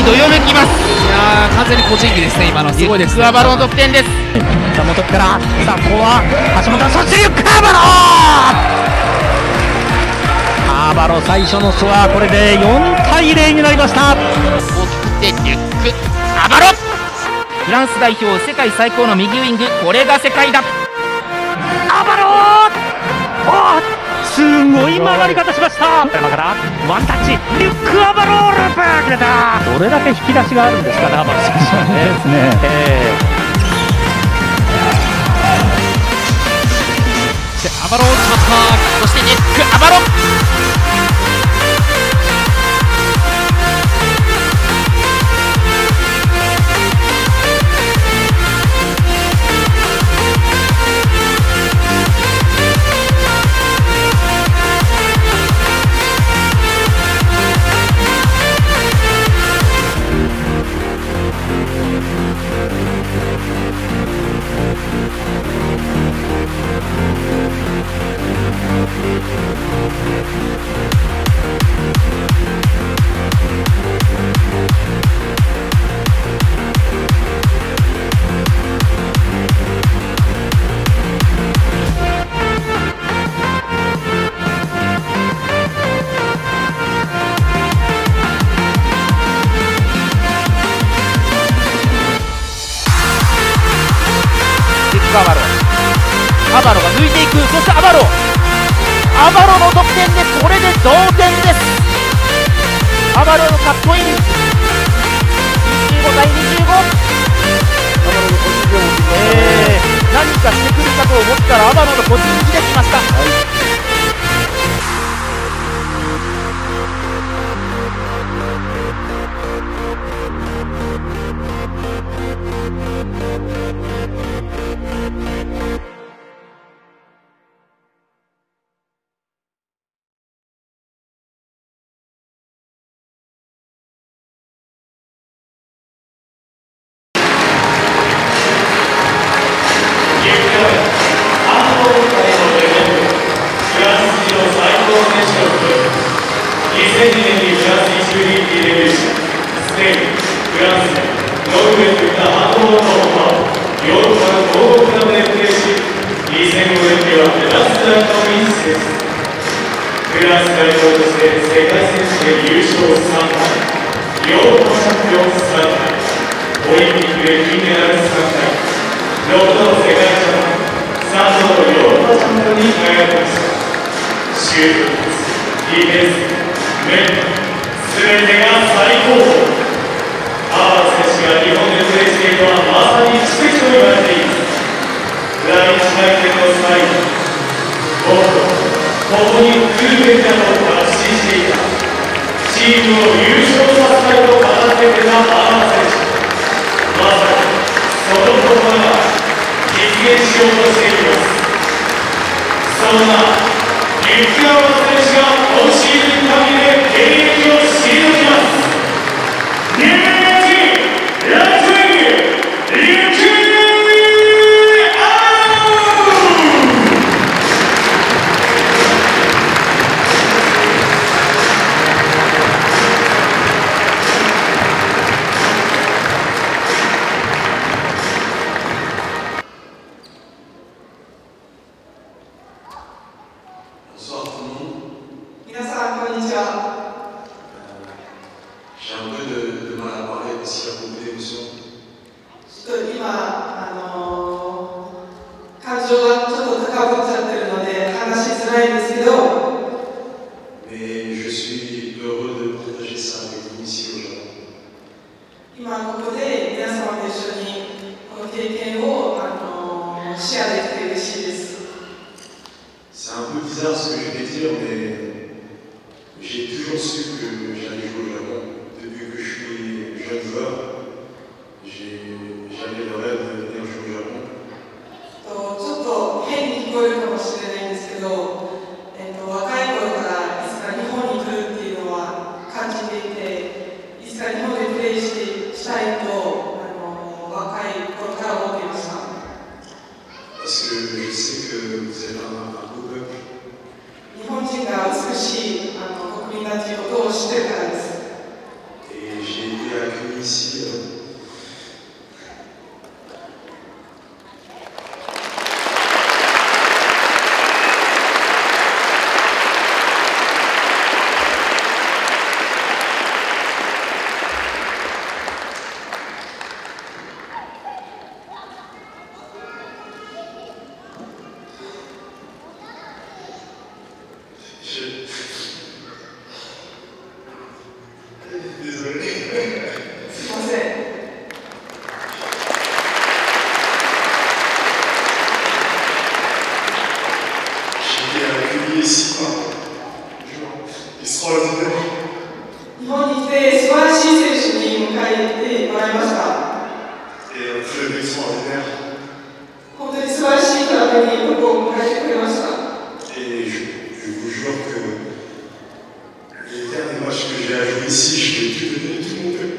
どよめきます。 いやー、完全に個人技ですね、今の。すごいです、 リュック・アバロの得点です。 さあ元木から、さあここは橋本、そしてリュック・アバロアバロ最初のスコア、これで4対0になりました。 大きくてリュック・アバロ、フランス代表世界最高の右ウイング、これが世界だ。 アバロすごい曲がり方しました。山からワンタッチ、リュック・アバローループ決めた。どれだけ引き出しがあるんですかね、アバロ選手はね。ですね。 アバロ落ちました。そしてリュック・アバロ、アバロが抜いていく。そしてアバロの得点でこれで同点です。アバロのカットイン、25対25。何かしてくるかと思ったらアバロの個人技できました。 美しい国民だということを知ってるからです。 Et j'ai été devenu extraordinaire. 本当に素晴らしい体に僕を迎えてくれました。 Et je vous jure que les derniers matchs que j'ai à jouer ici, je vais tout donner, tout mon cœur.